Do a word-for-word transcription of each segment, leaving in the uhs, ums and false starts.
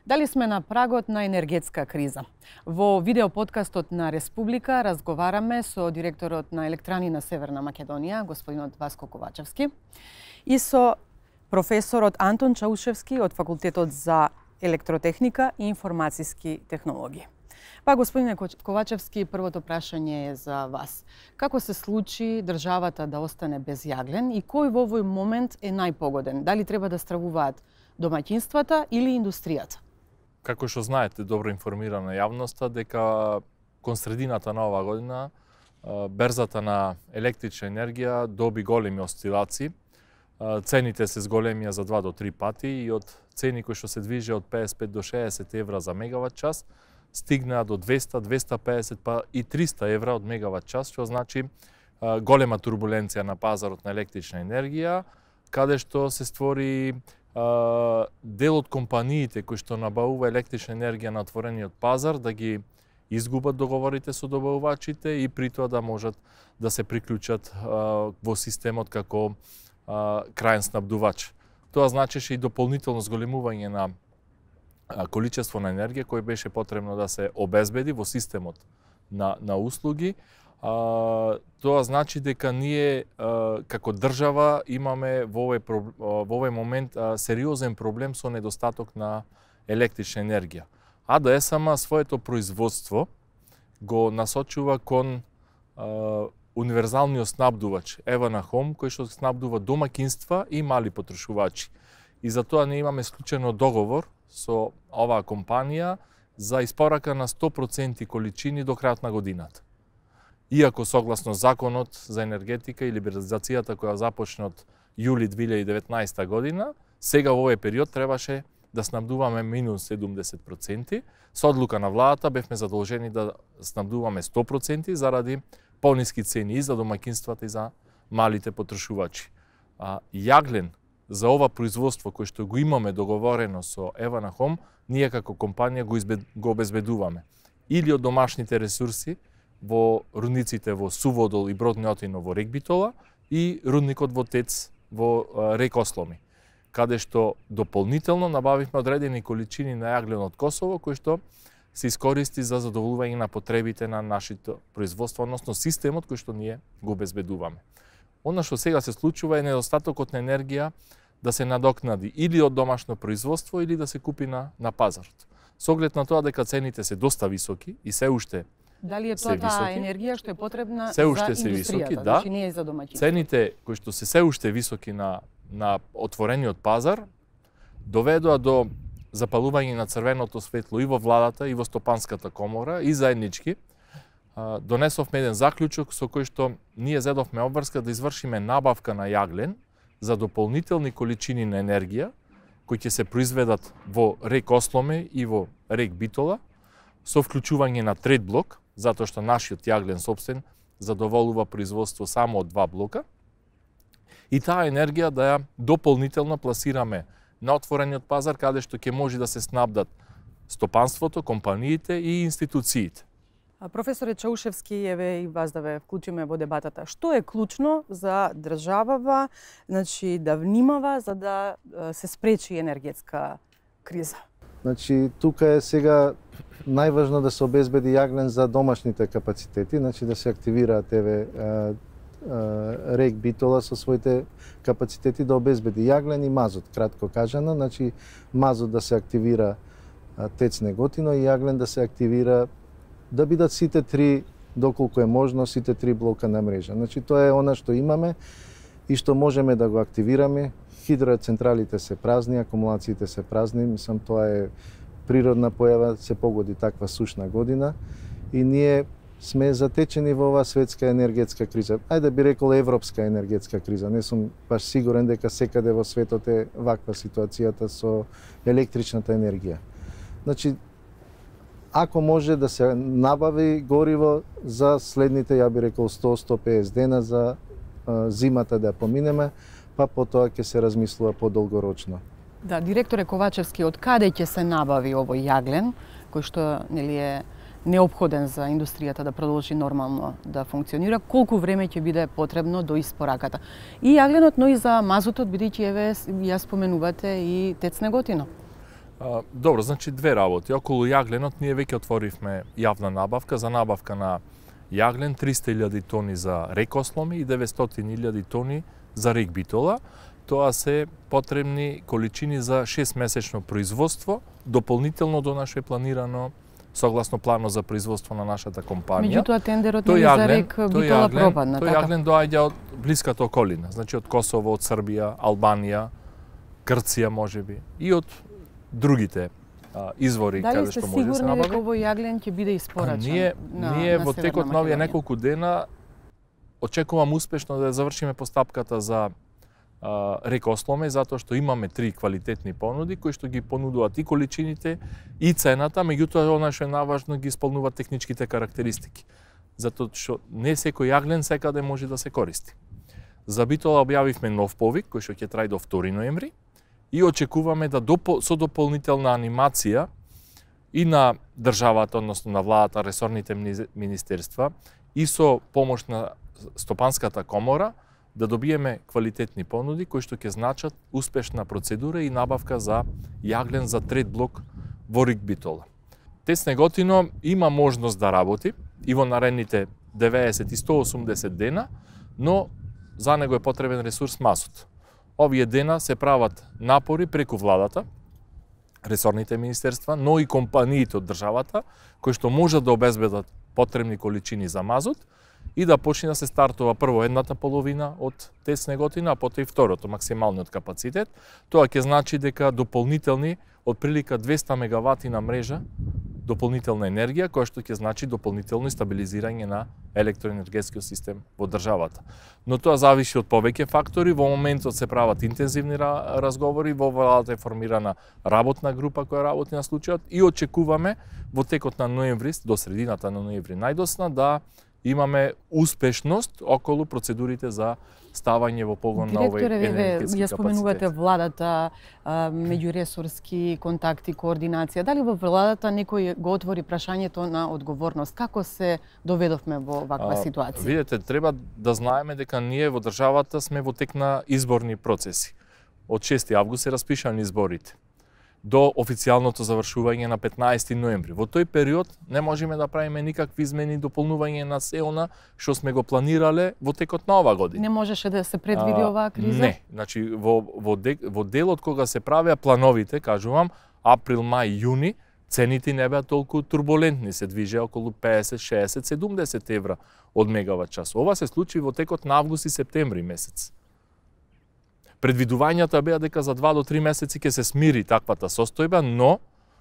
Дали сме на прагот на енергетска криза? Во видеоподкастот на Республика разговараме со директорот на Електрани на Северна Македонија, господинот Васко Ковачевски, и со професорот Антон Чаушевски од Факултетот за електротехника и информацијски технологии. Па, господине Ковачевски, првото прашање е за вас. Како се случи државата да остане без јаглен и кој во овој момент е најпогоден? Дали треба да стравуваат домаќинствата или индустријата? Како што знаете, добро информирана јавноста, дека кон средината на оваа година берзата на електрична енергија доби големи осцилации. Цените се зголемија за два до три пати и од цени кои што се движи од педесет и пет до шеесет евра за мегават час, стигнаа до двеста, двеста и педесет па и триста евра од мегават час, што значи голема турбуленција на пазарот на електрична енергија, каде што се створи дел од компаниите кои што набавува електрична енергија на отворениот пазар да ги изгубат договорите со добавувачите и при тоа да можат да се приклучат во системот како крајен снабдувач. Тоа значеше и дополнително зголемување на количество на енергија кој беше потребно да се обезбеди во системот на, на услуги. А, тоа значи дека ние а, како држава имаме во овој, во овој момент а, сериозен проблем со недостаток на електрична енергија. А да ЕСМ своето производство го насочува кон а, универзалниот снабдувач Еванахом, кој што снабдува домаќинства и мали потрошувачи. И затоа ние имаме склучено договор со оваа компанија за испорака на сто проценти количини до крајот на годината. Иако согласно законот за енергетика и либерализацијата која започна од јули две илјади и деветнаесета година, сега во овој период требаше да снабдуваме минус седумдесет проценти. Со одлука на владата бевме задолжени да снабдуваме сто проценти заради пониски цени и за домаќинствата и за малите потрошувачи. А јаглен за ова производство кој што го имаме договорено со Еванахом, ние како компанија го, избед, го обезбедуваме или од домашните ресурси во рудниците во Суводол и Бродниотино во рек Битола и рудникот во Тец во рек Осломи, каде што дополнително набавивме одредени количини на јаглен од Косово, кој што се искористи за задоволување на потребите на нашето производство, односно системот кој што ние го обезбедуваме. Она што сега се случува е недостатокот на енергија да се надокнади или од домашно производство или да се купи на, на пазарот. Со оглед на тоа дека цените се доста високи и се уште Дали е тоа таа енергија што е потребна се уште за се високи, индустријата, да. значи не е за домаќинството? Цените кои што се се уште високи на на отворениот пазар доведоа до запалување на црвеното светло и во владата и во стопанската комора и заеднички. Донесовме еден заклучок со кој што ние зедовме обврска да извршиме набавка на јаглен за дополнителни количини на енергија кои ќе се произведат во рек Осломе и во рек Битола со вклучување на трет блок, затоа што нашиот јаглен сопствен задоволува производство само од два блока. И таа енергија да ја дополнително пласираме на отворениот пазар, каде што ќе може да се снабдат стопанството, компаниите и институциите. Професоре Чаушевски, еве и вас да ве вклучиме во дебатата. Што е клучно за државава, значи да внимава за да се спречи енергетска криза? Значи тука е сега најважно да се обезбеди јаглен за домашните капацитети, значи да се активираат еве рек Битола со своите капацитети да обезбеди јаглен и мазот, кратко кажано, значи мазот да се активира Тец Неготино и јаглен да се активира да бидат сите три, доколку е можно, сите три блока на мрежа. Значи тоа е она што имаме и што можеме да го активираме. Хидроцентралите се празни, акумулациите се празни, мислам тоа е природна појава, се погоди таква сушна година и ние сме затечени во оваа светска енергетска криза. Ајде би рекол европска енергетска криза. Не сум баш сигурен дека секаде во светот е ваква ситуацијата со електричната енергија. Значи, ако може да се набави гориво за следните, ја би рекол, сто до сто и песет дена за а, зимата да ја поминеме, па потоа ќе се размислува подолгорочно. Да, директоре Ковачевски, од каде ќе се набави овој јаглен, кој што нели е неопходен за индустријата да продолжи нормално да функционира, колку време ќе биде потребно до испораката? И јагленот, но и за мазутот, бидејќи еве ја споменувате и Тец Неготино. А, добро, значи две работи. Околу јагленот ние веќе отворивме јавна набавка за набавка на јаглен, триста илјади тони за рекосломи и деветстотини илјади тони за рек битола. Тоа се потребни количини за шестмесечно производство, дополнително до наше планирано согласно планот за производство на нашата компанија. Меѓутоа тендерот нели за рек битола пропадна, тој така? јаглен доаѓа од блиската околина, значи од Косово, од Србија, Албанија, Грција можеби и од другите а, извори каде што може да се Дали сте набави. сигурни дека овој јаглен ќе биде испорачен? Ние, на, ние на во Северна текот на овие Македонија? неколку дена очекувам успешно да завршиме постапката за а, рекосломе, затоа што имаме три квалитетни понуди кои што ги понудуваат и количините и цената, меѓутоа она што е наважно ги исполнуваат техничките карактеристики. Затоа што не секој јаглен секаде може да се користи. За битола објавивме нов повик кој што ќе трај до втори ноември и очекуваме да допол, со дополнителна анимација и на државата, односно на владата, ресорните министерства и со помош на Стопанската комора да добиеме квалитетни понуди кои што ќе значат успешна процедура и набавка за јаглен за трет блок во рек битола. ТЕЦ Неготино има можност да работи и во наредните деветдесет и сто и осумдесет дена, но за него е потребен ресурс мазут. Овие дена се прават напори преку владата, ресорните министерства, но и компаниите од државата, кои што можат да обезбедат потребни количини за мазут и да почне да се стартува прво едната половина од ТЕЦ Неготино, а потоа и второто, максималниот капацитет. Тоа ќе значи дека дополнителни од прилика двеста мегавати на мрежа дополнителна енергија, која што ќе значи дополнително стабилизирање на електроенергетскиот систем во државата. Но тоа зависи од повеќе фактори. Во моментот се прават интензивни разговори, во владата е формирана работна група која работи на случајот и очекуваме во текот на ноември, до средината на ноември најдосна, да имаме успешност околу процедурите за ставање во погон на овој енергетски ја споменувате капацитет. владата, меѓуресорски контакти, координација. Дали во владата некој го отвори прашањето на одговорност? Како се доведовме во ваква ситуација? Видете, треба да знаеме дека ние во државата сме во тек на изборни процеси. Од шести август се распишани изборите до официјалното завршување на петнаесети ноември. Во тој период не можеме да правиме никакви измени и дополнување на се она што сме го планирале во текот на ова година. Не можеше да се предвиди оваа криза? Не, значи во во, де, во делот кога се правеа плановите, кажувам, април, мај, јуни, цените не беа толку турбулентни, се движеа околу педесет, шеесет, седумдесет евра од мегават час. Ова се случи во текот на август и септември месец. Предвидувањата беа дека за два до три месеци ќе се смири таквата состојба, но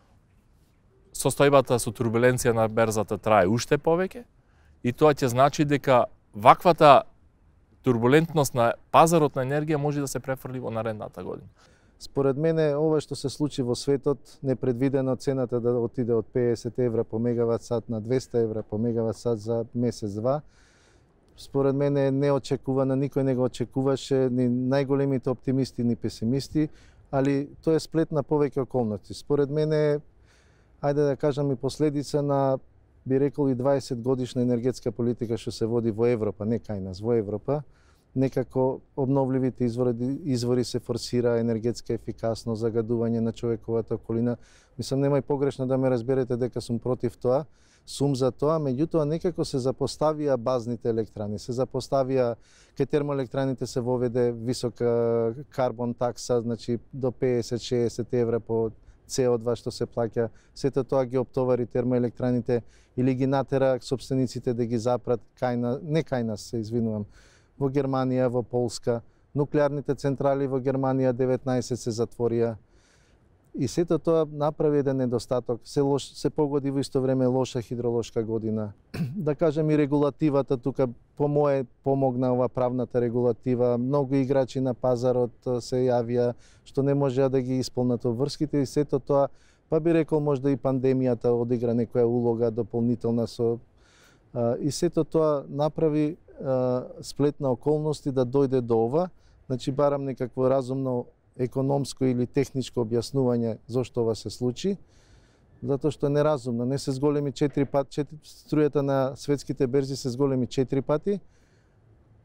состојбата со турбуленција на берзата трае уште повеќе и тоа ќе значи дека ваквата турбулентност на пазарот на енергија може да се префрли во наредната година. Според мене, ова што се случи во светот, непредвидено цената да отиде од педесет евра по мегават сат на двеста евра по мегават сат за месец-два, според мене е неочекувано, никој не го очекуваше, ни најголемите оптимисти, ни песимисти, али тоа е сплет на повеќе околности. Според мене, ајде да кажам, и последица на, би рекол, и дваесет годишна енергетска политика што се води во Европа, не кај нас, во Европа. Некако обновливите извори, извори се форсира, енергетска ефикасност, загадување на човековата околина. Мислам, нема и погрешно да ме разберете дека сум против тоа. Сум за тоа, меѓутоа некако се запоставија базните електрани, се запоставија, кај термоелектраните се воведе висока карбон такса, значи до педесет до шеесет евра по С О два што се плаќа, сето тоа ги оптовари термоелектраните или ги натера собствениците да ги запрат кај на, не кај нас, се извинувам, во Германија, во Полска, нуклеарните централи во Германија деветнаесет се затворија. И сето тоа направи еден недостаток, се, лош, се погоди во исто време лоша хидролошка година. Да кажем и регулативата тука по мое помогна ова правната регулатива, многу играчи на пазарот се јавија што не можеа да ги исполнат обврските и сето тоа, па би рекол можда и пандемијата одигра некоја улога дополнителна со и сето тоа направи сплет на околности да дојде до ова, значи барам некакво разумно економско или техничко објаснување зошто ова се случи, затоа што е неразумно. Не се зголеми четири пати, четири, струјата на светските берзи се зголеми четири пати,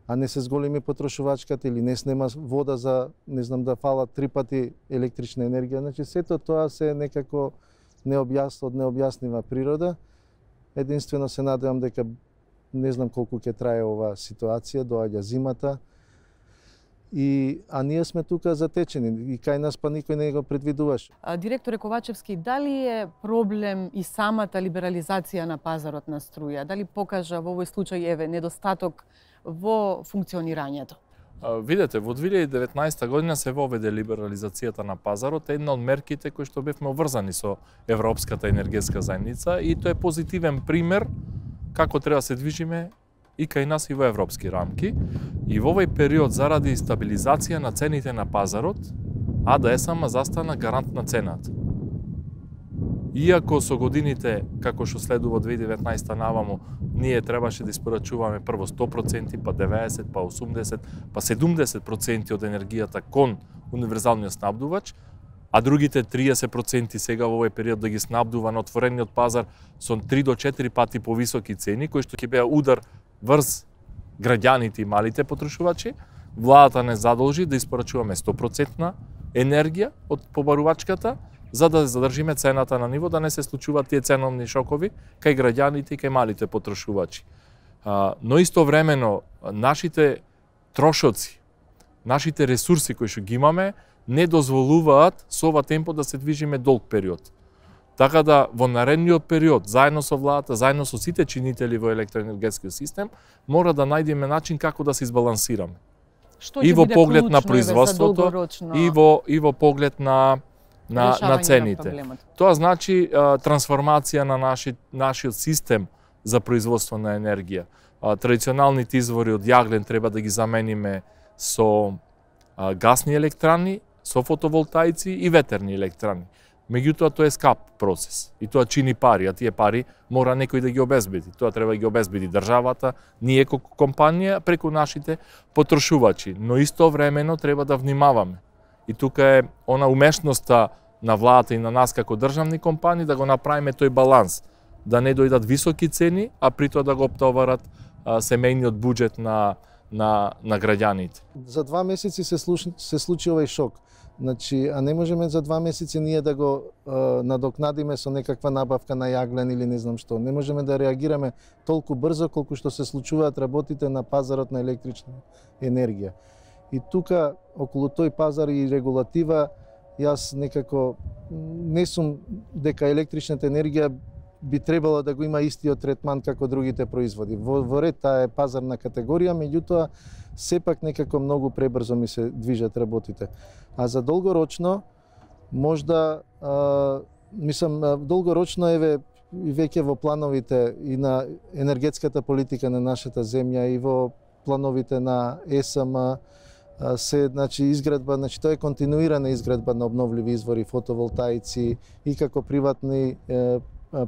а не се зголеми потрошувачката или не снема вода за, не знам, да фала три пати електрична енергија. Значи, сето тоа се некако необјасно, од необјаснива природа. Единствено се надевам дека не знам колку ќе трае оваа ситуација, доаѓа зимата. И, а ние сме тука затечени и кај нас па никој не го предвидуваше. Директоре Ковачевски, дали е проблем и самата либерализација на пазарот на струја? Дали покажа во овој случај еве недостаток во функционирањето? Видете, во две илјади и деветнаесета година се воведе либерализацијата на пазарот, една од мерките кои што бевме обврзани со Европската енергетска заедница, и тоа е позитивен пример како треба се движиме и кај нас и во европски рамки. И во овој период, заради стабилизација на цените на пазарот, А Д Е С М застана гарант на цената. Иако со годините, како што следува две илјади и деветнаесета наваму, ние требаше да испорачуваме прво сто проценти, па деветдесет, па осумдесет, па седумдесет проценти од енергијата кон универзалниот снабдувач, а другите триесет проценти сега во овој период да ги снабдува на отворениот пазар со три до четири пати повисоки цени, кои што ќе беа удар врз граѓаните и малите потрошувачи. Владата не задолжи да испорачуваме сто проценти енергија од побарувачката, за да задржиме цената на ниво, да не се случуваат тие ценовни шокови кај граѓаните и кај малите потрошувачи. Но истовремено нашите трошоци, нашите ресурси кои што ги имаме, не дозволуваат со ова темпо да се движиме долг период. Така да во наредниот период, заедно со владата, заедно со сите чинители во електроенергетскиот систем, мора да најдеме начин како да се избалансираме. Што и во поглед на клучно, производството, еве, и во и во поглед на на, на цените. На Тоа значи а, трансформација на наши, нашиот систем за производство на енергија. А, традиционалните извори од јаглен треба да ги замениме со а, гасни електрани, со фотоволтаици и ветерни електрани. Меѓутоа, тоа е скап процес и тоа чини пари, а тие пари мора некој да ги обезбеди. Тоа треба да ги обезбеди државата, ние како компанија, преку нашите потрошувачи. Но истовремено треба да внимаваме. И тука е она умешноста на владата и на нас како државни компании да го направиме тој баланс, да не дојдат високи цени, а при тоа да го оптоварат а, семејниот буџет на на на граѓаните. За два месеци се, слуш... се случи овој шок. Значи, а не можеме за два месеци ние да го е, надокнадиме со некаква набавка на јаглен или не знам што. Не можеме да реагираме толку брзо колку што се случуваат работите на пазарот на електрична енергија. И тука, околу тој пазар и регулатива, јас некако не сум дека електричната енергија би требало да го има истиот третман како другите производи. Во, во ред, таа е пазарна категорија, меѓутоа сепак некако многу пребрзо ми се движат работите. А за долгорочно, можда, а, мислам, долгорочно еве и веќе во плановите и на енергетската политика на нашата земја и во плановите на Е С М се, значи, изградба, значи тоа е континуирана изградба на обновливи извори, фотоволтаици и како приватни е,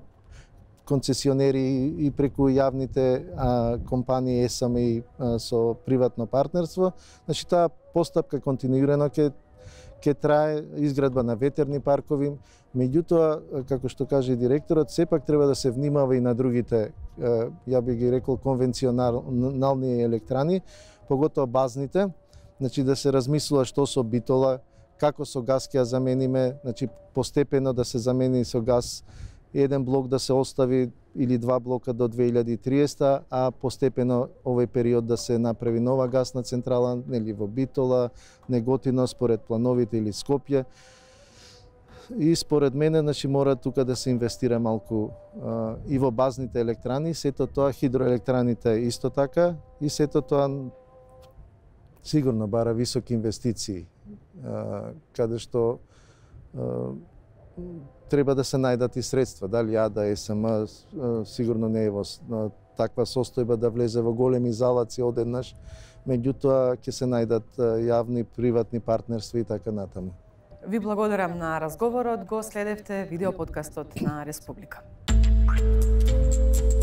концесионери и преку јавните а, компании Е С М и а, со приватно партнерство. Значи таа постапка континуирано ќе ќе трае, изградба на ветерни паркови. Меѓутоа, како што каже и директорот, сепак треба да се внимава и на другите, ја би ги рекол, конвенционални електрани, поготоа базните. Значи да се размислува што со битола, како со газ ќе ја замениме, значи постепено да се замени со газ, еден блок да се остави или два блока до две илјади и триесета, а постепено овој период да се направи нова гасна централа, нели во Битола, Неготино според плановите или Скопје. И според мене, значи, мора тука да се инвестира малку а, и во базните електрани, сето тоа хидроелектраните исто така, и сето тоа сигурно бара високи инвестиции, а, каде што а, треба да се најдат и средства. Дали А Д Е С М сигурно не е во таква состојба да влезе во големи залаци одеднаш, меѓутоа ќе се најдат јавни, приватни партнерства и така натаму. Ви благодарам на разговорот, го следевте видеоподкастот на Республика.